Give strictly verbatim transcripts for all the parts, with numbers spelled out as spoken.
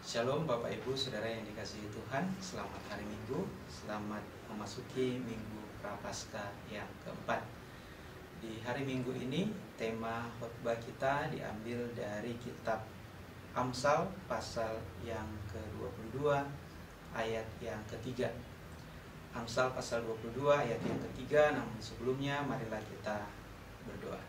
Shalom Bapak Ibu Saudara yang dikasihi Tuhan. Selamat hari Minggu. Selamat memasuki Minggu Prapaskah yang keempat. Di hari Minggu ini tema khotbah kita diambil dari kitab Amsal pasal yang ke dua puluh dua ayat yang ketiga. Amsal pasal dua puluh dua ayat yang ketiga. Namun sebelumnya marilah kita berdoa.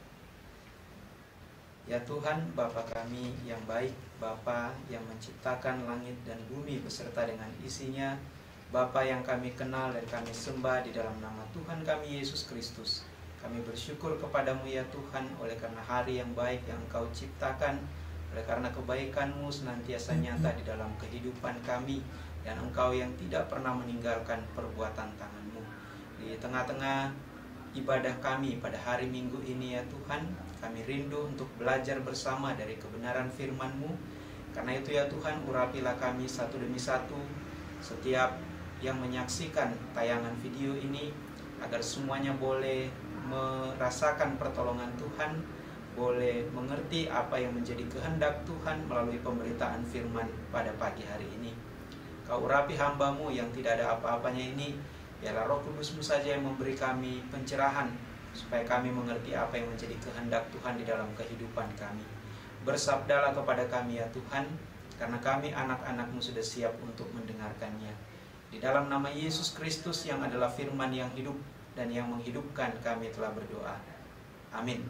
Ya Tuhan, Bapa kami yang baik, Bapa yang menciptakan langit dan bumi beserta dengan isinya, Bapa yang kami kenal dan kami sembah di dalam nama Tuhan kami Yesus Kristus. Kami bersyukur kepadamu ya Tuhan, oleh karena hari yang baik yang Engkau ciptakan, oleh karena kebaikan-Mu senantiasa nyata di dalam kehidupan kami, dan Engkau yang tidak pernah meninggalkan perbuatan tangan-Mu. Di tengah-tengah ibadah kami pada hari Minggu ini ya Tuhan, kami rindu untuk belajar bersama dari kebenaran firman-Mu. Karena itu ya Tuhan, urapilah kami satu demi satu, setiap yang menyaksikan tayangan video ini, agar semuanya boleh merasakan pertolongan Tuhan, boleh mengerti apa yang menjadi kehendak Tuhan melalui pemberitaan firman pada pagi hari ini. Kau urapi hamba-Mu yang tidak ada apa-apanya ini, biarlah Roh Kudus-Mu saja yang memberi kami pencerahan, supaya kami mengerti apa yang menjadi kehendak Tuhan di dalam kehidupan kami. Bersabdalah kepada kami ya Tuhan, karena kami anak-anak-Mu sudah siap untuk mendengarkannya. Di dalam nama Yesus Kristus yang adalah firman yang hidup dan yang menghidupkan, kami telah berdoa. Amin.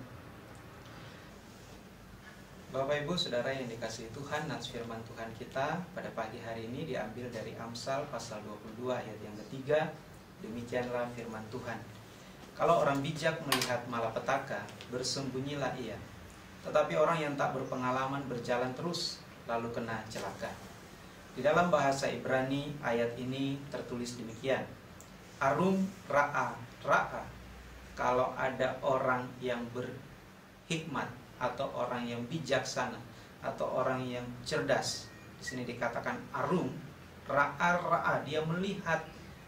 Bapak Ibu Saudara yang dikasihi Tuhan, nats firman Tuhan kita pada pagi hari ini diambil dari Amsal pasal dua puluh dua ayat yang ketiga. Demikianlah firman Tuhan. Kalau orang bijak melihat malapetaka, bersembunyilah ia. Tetapi orang yang tak berpengalaman berjalan terus, lalu kena celaka. Di dalam bahasa Ibrani, ayat ini tertulis demikian. Arum ra'a ra'a. Kalau ada orang yang berhikmat, atau orang yang bijaksana, atau orang yang cerdas, di sini dikatakan arum ra'a ra'a. Dia melihat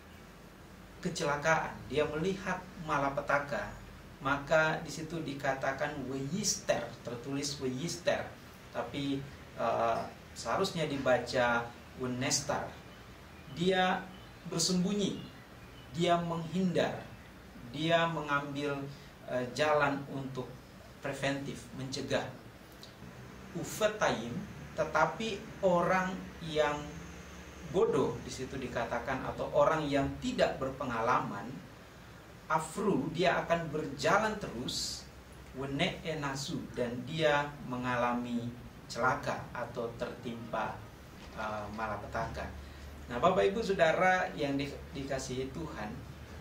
kecelakaan, dia melihat malapetaka, maka di situ dikatakan weyister, tertulis weyister, tapi uh, seharusnya dibaca wenestar. Dia bersembunyi, dia menghindar, dia mengambil uh, jalan untuk preventif, mencegah. Ufetayim, tetapi orang yang bodoh di situ dikatakan, atau orang yang tidak berpengalaman, afru, dia akan berjalan terus, wene enasu, dan dia mengalami celaka atau tertimpa uh, malapetaka. Nah, Bapak Ibu Saudara yang di, dikasihi Tuhan,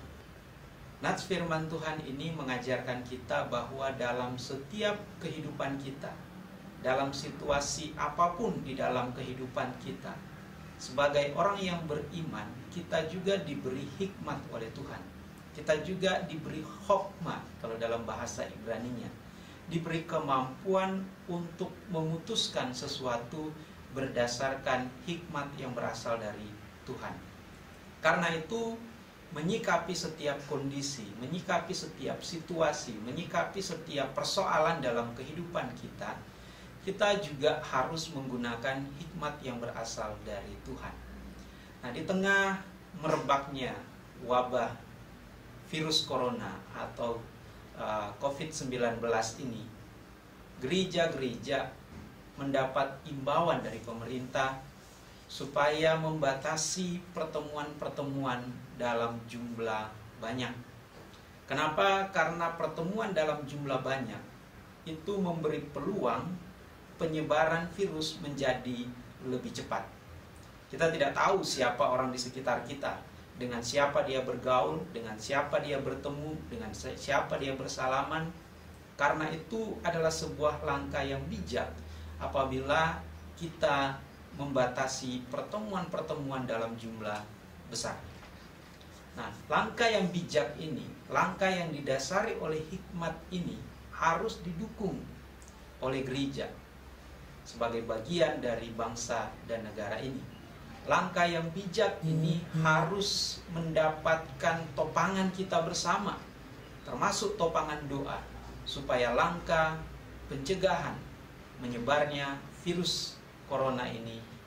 nats firman Tuhan ini mengajarkan kita bahwa dalam setiap kehidupan kita, dalam situasi apapun di dalam kehidupan kita, sebagai orang yang beriman, kita juga diberi hikmat oleh Tuhan. Kita juga diberi hokmah, kalau dalam bahasa Ibraninya, diberi kemampuan untuk memutuskan sesuatu berdasarkan hikmat yang berasal dari Tuhan. Karena itu, menyikapi setiap kondisi, menyikapi setiap situasi, menyikapi setiap persoalan dalam kehidupan kita, kita juga harus menggunakan hikmat yang berasal dari Tuhan. Nah, di tengah merebaknya wabah virus corona atau uh, covid sembilan belas ini, gereja-gereja mendapat imbauan dari pemerintah supaya membatasi pertemuan-pertemuan dalam jumlah banyak. Kenapa? Karena pertemuan dalam jumlah banyak itu memberi peluang penyebaran virus menjadi lebih cepat. Kita tidak tahu siapa orang di sekitar kita, dengan siapa dia bergaul, dengan siapa dia bertemu, dengan siapa dia bersalaman. Karena itu adalah sebuah langkah yang bijak apabila kita membatasi pertemuan-pertemuan dalam jumlah besar. Nah, langkah yang bijak ini, langkah yang didasari oleh hikmat ini harus didukung oleh gereja sebagai bagian dari bangsa dan negara ini. Langkah yang bijak ini harus mendapatkan topangan kita bersama, termasuk topangan doa, supaya langkah pencegahan menyebarnya virus corona ini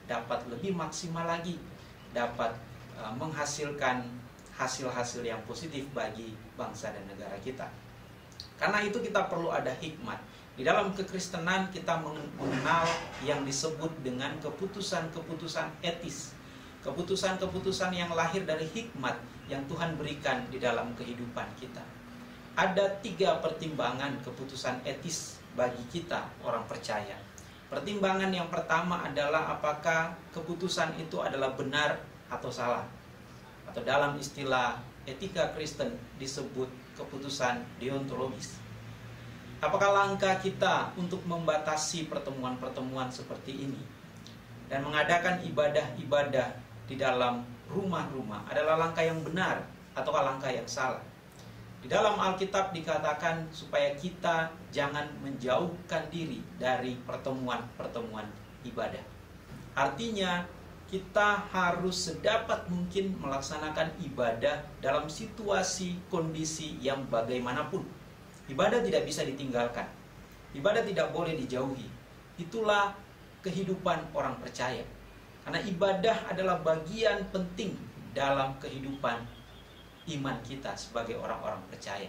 dapat lebih maksimal lagi, dapat uh, menghasilkan hasil-hasil yang positif bagi bangsa dan negara kita. Karena itu kita perlu ada hikmat. Di dalam kekristenan kita mengenal yang disebut dengan keputusan-keputusan etis, keputusan-keputusan yang lahir dari hikmat yang Tuhan berikan di dalam kehidupan kita. Ada tiga pertimbangan keputusan etis bagi kita orang percaya. Pertimbangan yang pertama adalah apakah keputusan itu adalah benar atau salah, atau dalam istilah etika Kristen disebut keputusan deontologis. Apakah langkah kita untuk membatasi pertemuan-pertemuan seperti ini dan mengadakan ibadah-ibadah di dalam rumah-rumah adalah langkah yang benar ataukah langkah yang salah? Di dalam Alkitab dikatakan supaya kita jangan menjauhkan diri dari pertemuan-pertemuan ibadah. Artinya kita harus sedapat mungkin melaksanakan ibadah dalam situasi kondisi yang bagaimanapun. Ibadah tidak bisa ditinggalkan. Ibadah tidak boleh dijauhi. Itulah kehidupan orang percaya. Karena ibadah adalah bagian penting dalam kehidupan iman kita sebagai orang-orang percaya.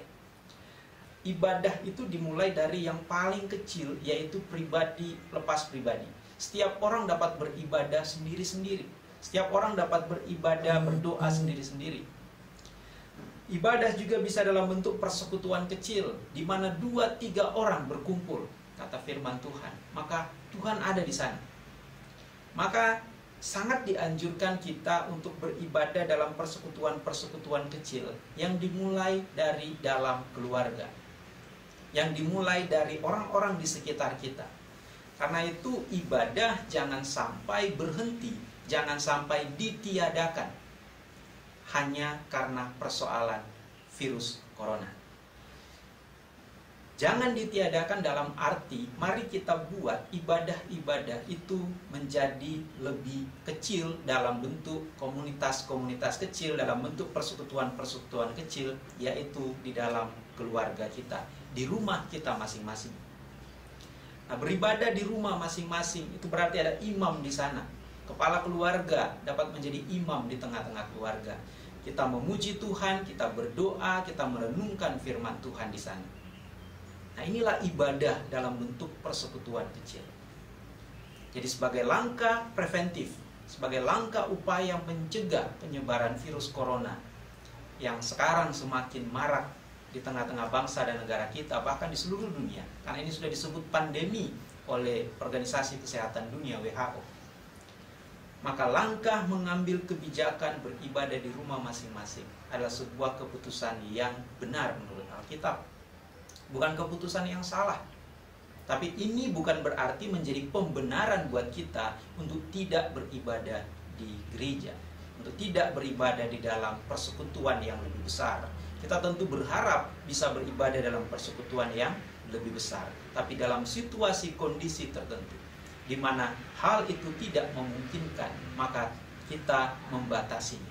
Ibadah itu dimulai dari yang paling kecil, yaitu pribadi lepas pribadi. Setiap orang dapat beribadah sendiri-sendiri. Setiap orang dapat beribadah, berdoa sendiri-sendiri. Ibadah juga bisa dalam bentuk persekutuan kecil, di mana dua tiga orang berkumpul, kata firman Tuhan. Maka Tuhan ada di sana. Maka sangat dianjurkan kita untuk beribadah dalam persekutuan-persekutuan kecil yang dimulai dari dalam keluarga, yang dimulai dari orang-orang di sekitar kita. Karena itu ibadah jangan sampai berhenti, jangan sampai ditiadakan hanya karena persoalan virus corona. Jangan ditiadakan dalam arti mari kita buat ibadah-ibadah itu menjadi lebih kecil dalam bentuk komunitas-komunitas kecil, dalam bentuk persekutuan-persekutuan kecil, yaitu di dalam keluarga kita, di rumah kita masing-masing. Nah, beribadah di rumah masing-masing itu berarti ada imam di sana. Kepala keluarga dapat menjadi imam di tengah-tengah keluarga. Kita memuji Tuhan, kita berdoa, kita merenungkan firman Tuhan di sana. Nah, inilah ibadah dalam bentuk persekutuan kecil. Jadi sebagai langkah preventif, sebagai langkah upaya mencegah penyebaran virus corona yang sekarang semakin marak di tengah-tengah bangsa dan negara kita, bahkan di seluruh dunia. Karena ini sudah disebut pandemi oleh Organisasi Kesehatan Dunia W H O. Maka langkah mengambil kebijakan beribadah di rumah masing-masing adalah sebuah keputusan yang benar menurut Alkitab. Bukan keputusan yang salah. Tapi ini bukan berarti menjadi pembenaran buat kita untuk tidak beribadah di gereja, untuk tidak beribadah di dalam persekutuan yang lebih besar. Kita tentu berharap bisa beribadah dalam persekutuan yang lebih besar, tapi dalam situasi kondisi tertentu di mana hal itu tidak memungkinkan, maka kita membatasinya.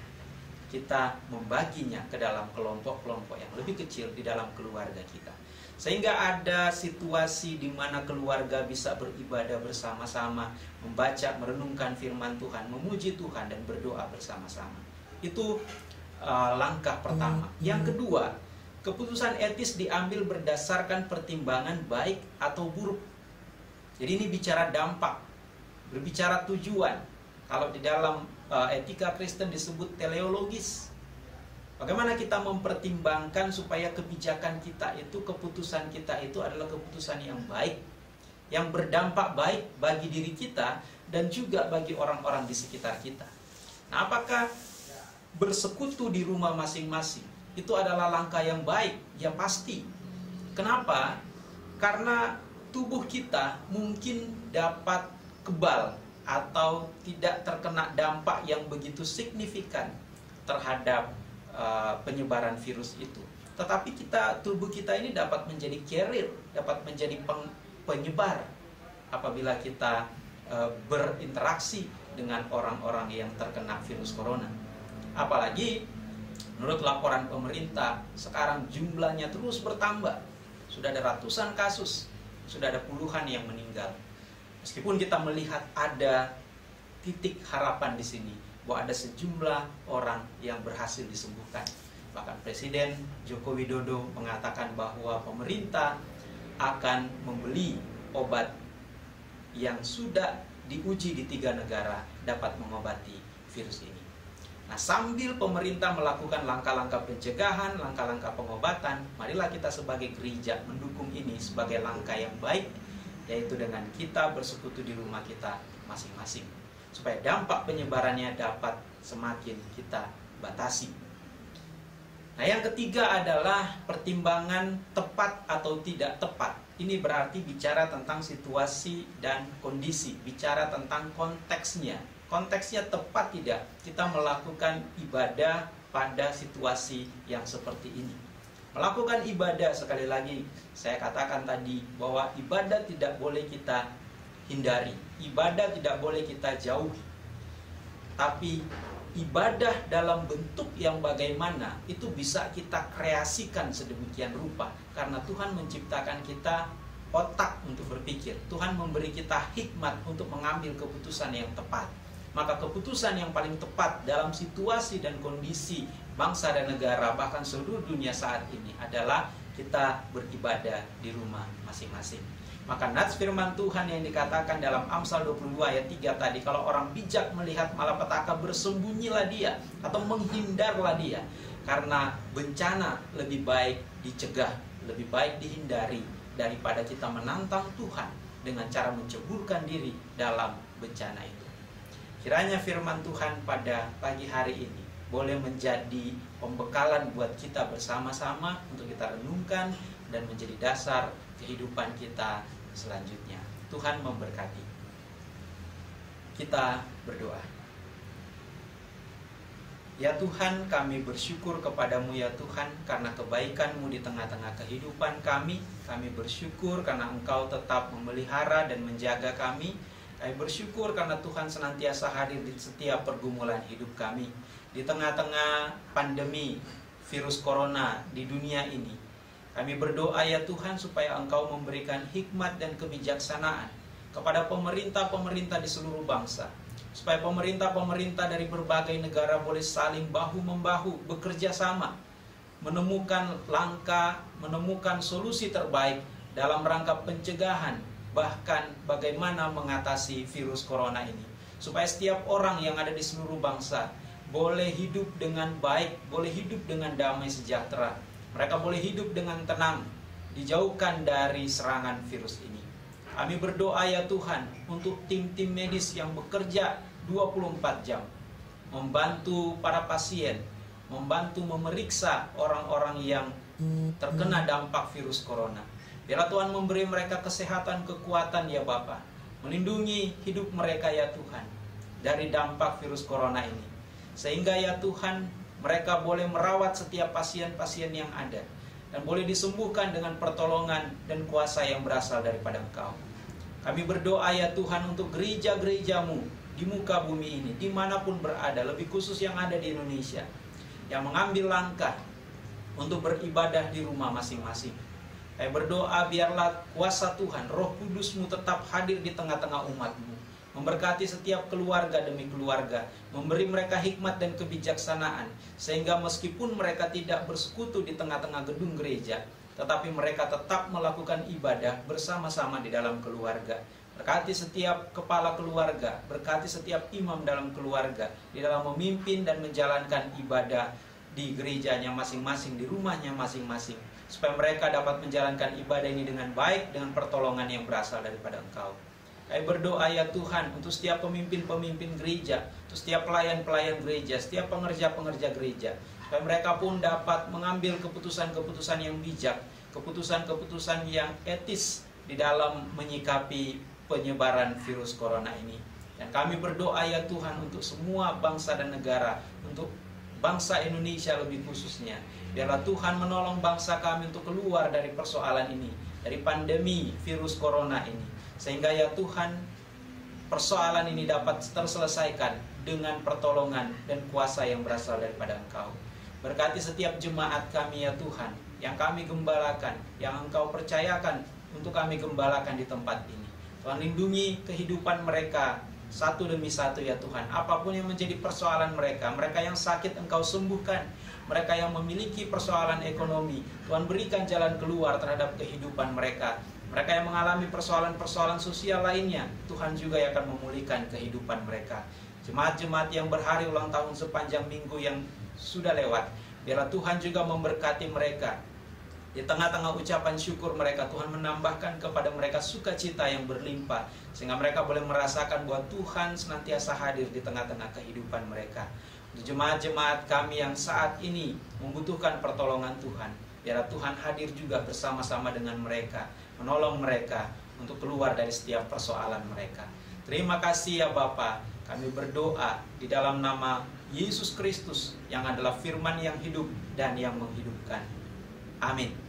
Kita membaginya ke dalam kelompok-kelompok yang lebih kecil di dalam keluarga kita. Sehingga ada situasi di mana keluarga bisa beribadah bersama-sama, membaca, merenungkan firman Tuhan, memuji Tuhan, dan berdoa bersama-sama. Itu uh, langkah pertama. Yang kedua, keputusan etis diambil berdasarkan pertimbangan baik atau buruk. Jadi ini bicara dampak, berbicara tujuan. Kalau di dalam uh, etika Kristen disebut teleologis. Bagaimana kita mempertimbangkan supaya kebijakan kita itu, keputusan kita itu adalah keputusan yang baik, yang berdampak baik bagi diri kita dan juga bagi orang-orang di sekitar kita. Nah, apakah bersekutu di rumah masing-masing itu adalah langkah yang baik? Ya pasti. Kenapa? Karena tubuh kita mungkin dapat kebal atau tidak terkena dampak yang begitu signifikan terhadap uh, penyebaran virus itu. Tetapi kita, tubuh kita ini dapat menjadi carrier, dapat menjadi peng, penyebar apabila kita uh, berinteraksi dengan orang-orang yang terkena virus corona. Apalagi menurut laporan pemerintah sekarang jumlahnya terus bertambah. Sudah ada ratusan kasus, sudah ada puluhan yang meninggal. Meskipun kita melihat ada titik harapan di sini, bahwa ada sejumlah orang yang berhasil disembuhkan. Bahkan Presiden Joko Widodo mengatakan bahwa pemerintah akan membeli obat yang sudah diuji di tiga negara dapat mengobati virus ini. Nah, sambil pemerintah melakukan langkah-langkah pencegahan, langkah-langkah pengobatan, marilah kita sebagai gereja mendukung ini sebagai langkah yang baik, yaitu dengan kita bersekutu di rumah kita masing-masing, supaya dampak penyebarannya dapat semakin kita batasi. Nah, yang ketiga adalah pertimbangan tepat atau tidak tepat. Ini berarti bicara tentang situasi dan kondisi, bicara tentang konteksnya. Konteksnya tepat tidak kita melakukan ibadah pada situasi yang seperti ini. Melakukan ibadah, sekali lagi saya katakan tadi bahwa ibadah tidak boleh kita hindari, ibadah tidak boleh kita jauhi. Tapi ibadah dalam bentuk yang bagaimana itu bisa kita kreasikan sedemikian rupa, karena Tuhan menciptakan kita otak untuk berpikir. Tuhan memberi kita hikmat untuk mengambil keputusan yang tepat. Maka keputusan yang paling tepat dalam situasi dan kondisi bangsa dan negara, bahkan seluruh dunia saat ini, adalah kita beribadah di rumah masing-masing. Maka nats firman Tuhan yang dikatakan dalam Amsal dua puluh dua ayat tiga tadi, kalau orang bijak melihat malapetaka, bersembunyilah dia atau menghindarlah dia, karena bencana lebih baik dicegah, lebih baik dihindari daripada kita menantang Tuhan dengan cara menceburkan diri dalam bencana itu. Kiranya firman Tuhan pada pagi hari ini boleh menjadi pembekalan buat kita bersama-sama untuk kita renungkan dan menjadi dasar kehidupan kita selanjutnya. Tuhan memberkati. Kita berdoa. Ya Tuhan, kami bersyukur kepadamu ya Tuhan, karena kebaikan-Mu di tengah-tengah kehidupan kami. Kami bersyukur karena Engkau tetap memelihara dan menjaga kami. Kami bersyukur karena Tuhan senantiasa hadir di setiap pergumulan hidup kami. Di tengah-tengah pandemi virus corona di dunia ini, kami berdoa ya Tuhan supaya Engkau memberikan hikmat dan kebijaksanaan kepada pemerintah-pemerintah di seluruh bangsa. Supaya pemerintah-pemerintah dari berbagai negara boleh saling bahu-membahu, bekerja sama, menemukan langkah, menemukan solusi terbaik dalam rangka pencegahan, bahkan bagaimana mengatasi virus corona ini. Supaya setiap orang yang ada di seluruh bangsa boleh hidup dengan baik, boleh hidup dengan damai sejahtera. Mereka boleh hidup dengan tenang, dijauhkan dari serangan virus ini. Kami berdoa ya Tuhan untuk tim-tim medis yang bekerja dua puluh empat jam, membantu para pasien, membantu memeriksa orang-orang yang terkena dampak virus corona. Biarlah Tuhan memberi mereka kesehatan, kekuatan ya Bapa, melindungi hidup mereka ya Tuhan dari dampak virus corona ini. Sehingga ya Tuhan, mereka boleh merawat setiap pasien-pasien yang ada dan boleh disembuhkan dengan pertolongan dan kuasa yang berasal daripada Engkau. Kami berdoa ya Tuhan untuk gereja-gereja-Mu di muka bumi ini, dimanapun berada, lebih khusus yang ada di Indonesia, yang mengambil langkah untuk beribadah di rumah masing-masing. Kami berdoa biarlah kuasa Tuhan, Roh Kudus-Mu tetap hadir di tengah-tengah umat-Mu, memberkati setiap keluarga demi keluarga, memberi mereka hikmat dan kebijaksanaan, sehingga meskipun mereka tidak bersekutu di tengah-tengah gedung gereja, tetapi mereka tetap melakukan ibadah bersama-sama di dalam keluarga. Berkati setiap kepala keluarga, berkati setiap imam dalam keluarga, di dalam memimpin dan menjalankan ibadah di gerejanya masing-masing, di rumahnya masing-masing, supaya mereka dapat menjalankan ibadah ini dengan baik, dengan pertolongan yang berasal daripada Engkau. Kami berdoa ya Tuhan untuk setiap pemimpin-pemimpin gereja, untuk setiap pelayan-pelayan gereja, setiap pengerja-pengerja gereja, supaya mereka pun dapat mengambil keputusan-keputusan yang bijak, keputusan-keputusan yang etis di dalam menyikapi penyebaran virus corona ini. Dan kami berdoa ya Tuhan untuk semua bangsa dan negara, untuk bangsa Indonesia lebih khususnya. Biarlah Tuhan menolong bangsa kami untuk keluar dari persoalan ini, dari pandemi virus corona ini. Sehingga ya Tuhan, persoalan ini dapat terselesaikan dengan pertolongan dan kuasa yang berasal daripada Engkau. Berkati setiap jemaat kami ya Tuhan, yang kami gembalakan, yang Engkau percayakan untuk kami gembalakan di tempat ini. Tuhan lindungi kehidupan mereka satu demi satu ya Tuhan. Apapun yang menjadi persoalan mereka, mereka yang sakit Engkau sembuhkan, mereka yang memiliki persoalan ekonomi, Tuhan berikan jalan keluar terhadap kehidupan mereka. Mereka yang mengalami persoalan-persoalan sosial lainnya, Tuhan juga yang akan memulihkan kehidupan mereka. Jemaat-jemaat yang berhari ulang tahun sepanjang minggu yang sudah lewat, biarlah Tuhan juga memberkati mereka. Di tengah-tengah ucapan syukur mereka, Tuhan menambahkan kepada mereka sukacita yang berlimpah, sehingga mereka boleh merasakan bahwa Tuhan senantiasa hadir di tengah-tengah kehidupan mereka. Untuk jemaat-jemaat kami yang saat ini membutuhkan pertolongan Tuhan, biarlah Tuhan hadir juga bersama-sama dengan mereka, menolong mereka untuk keluar dari setiap persoalan mereka. Terima kasih ya Bapa. Kami berdoa di dalam nama Yesus Kristus yang adalah firman yang hidup dan yang menghidupkan. Amin.